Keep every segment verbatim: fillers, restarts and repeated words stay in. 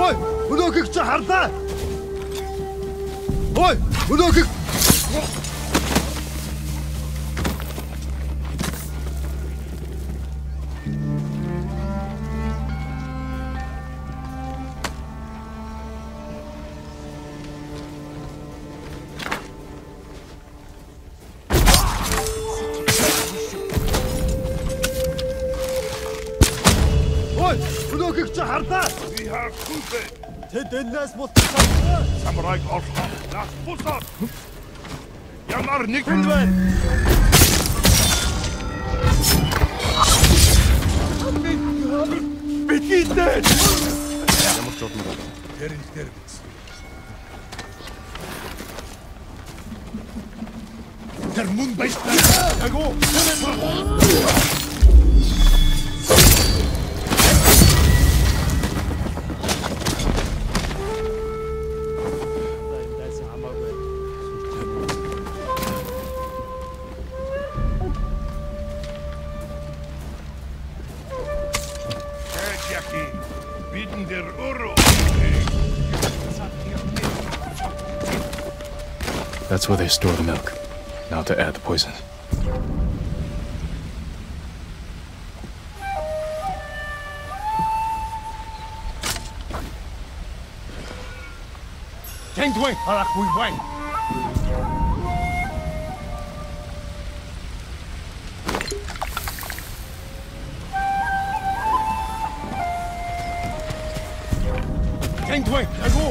Ой, өнөөгч харлаа. Ой, өнөөгч. We have Kupe. Тэд энэс мултсан. Самурайг олох. Нас бусаад. Ямар нэг Тэнд байна. Битгийтэй. Ямар ч удаа. Тэр их тэр биз. Тэр мөн байсна. Агуу. That's where they store the milk. Now to add the poison. Can't wait. Alak we wait. Can't wait. I go.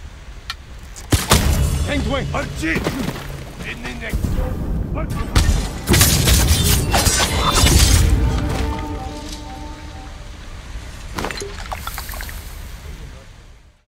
Can't wait. Archie! In the next.